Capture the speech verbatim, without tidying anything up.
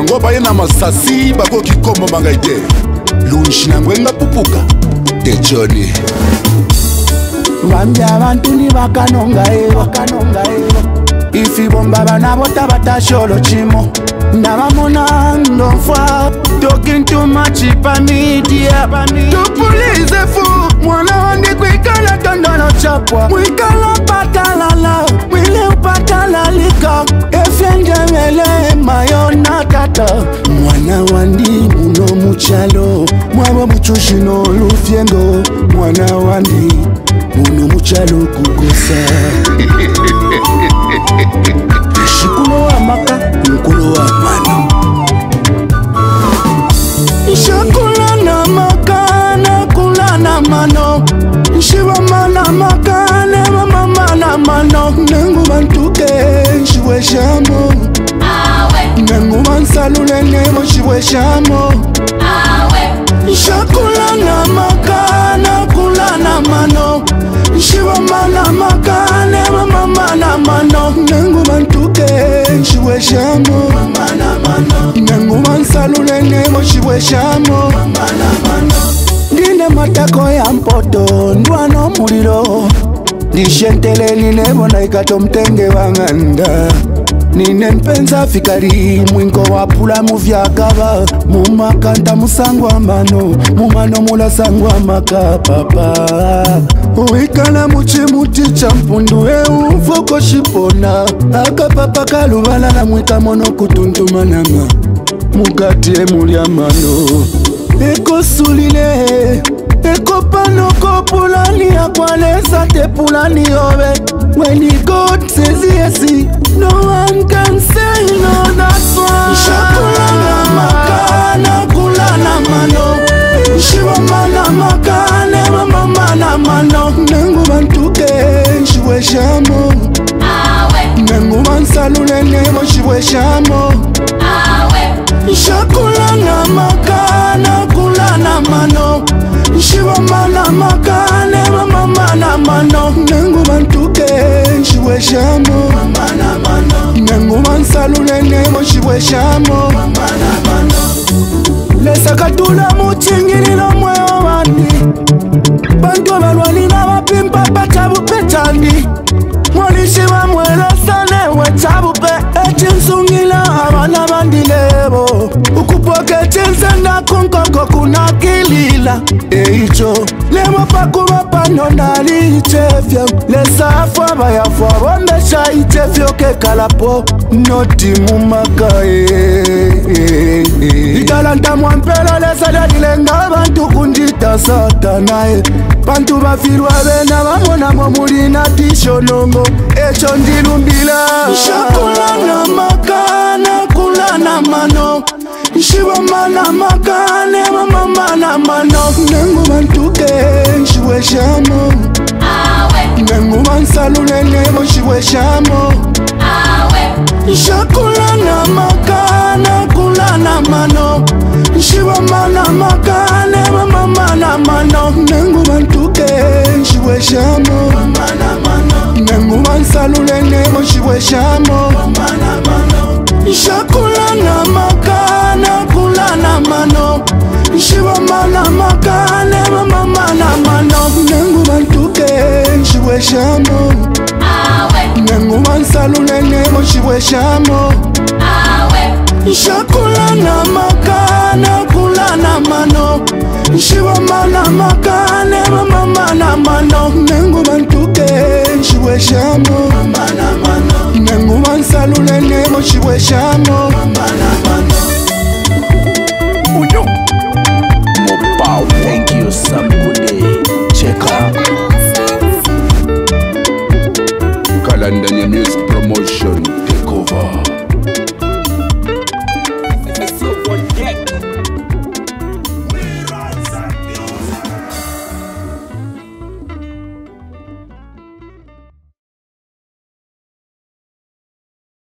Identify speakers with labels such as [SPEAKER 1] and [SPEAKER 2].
[SPEAKER 1] bango baye na masasi bakoki kombo bangaide lunshi na ngwenga pupuka de Johnny
[SPEAKER 2] Wambia abantu ni bakanonga e bakanonga e ifi bomba bana bota batasholo chimo ndabamona ndofwa talking too much pa media to police fu mwana wandi kwikala tondano chapwa mwikala patalala mwile upatalalika efyenjemele mayona tata mwana wandi muno muchalo mwabo muchushino lufyengo mwana wandi muno muchalo kukosa shikulo wa maka mkulo wa mano shakula na maka na kula na mano shiwa mana maka ne mama na mano nengu bantuke shiwe shamo awe nengu mansalule nemo shiwe shamo awe shakula na maka na kula na mano shiwa mana maka ne mama na mano nengu bantuke shiwe shamo mama na mano nengu mansalule nemo shiwe shamo mama na mano Dine matako ya mpoto ndwano muliro Dishentele nine bona ikato mtenge wanganda Nine mpenza fikari mwinko wapula muvyakaba Mumakanta musangwa mano Mumano mula sangwa makapapa Uikana muchi muti champundu e ufoko shipona Akapapa kalubala na mwika mono kutuntumananga Mugati e mulia mano Eko sulile Eko panoko pulani akwalesa te pulani owe When God says yes, no one can say no, that's why Shakula na makana kula na mano Shiwa mana makane mama na mano Nengu bantuke shiwe shamo awe Nengu mansalule nemo shiwe shamo awe Shakula na makana kula na mano Shiwa mana makane mama na mano Nengu bantuke shiwe shamo mama na mano Nengu mansalule nemo shiwe shamo mama na mano Lesa katula muchingirilo mweo wani Bantu balwani na wapimpa patabu petani Mwalishi wa mwelo sane wetabu pe Eti msungila abana bandilebo Ukupoke chinsenda kunkoko kuna kilila Eicho lemo pakuwa pano nali ichefya Lesa afwa bayafwa wamesha ichefyo ke kalapo Noti mumaka Italanta mwampelo lesa lalilenga bantu kundita satanae Bantu bafirwa bena bamona momulina tisho nongo Echo ndilumbila Shakula na makana kula na mano Shiwa mana makane mama na mano Nengu bantuke shiwe shamo awe Nengu mansalule nemo shiwe shamo awe Shakula na makana kula na mano Shiwa mana makane mama na mano Nengu bantuke shiwe shamo mama na mano Nengu mansalule nemo shiwe shamo mama na mano Shakula na makana kula na mano Shiwa mana makane mama na mano Nengu bantuke shiwe shamo awe Nengu mansalule nemo shiwe shamo awe Shakula na makana kula na mano Shiwa mana makane mama na mano Nengu bantuke shiwe shamo mama na mano Nengu mansalule nemo shiwe shamo mama na mano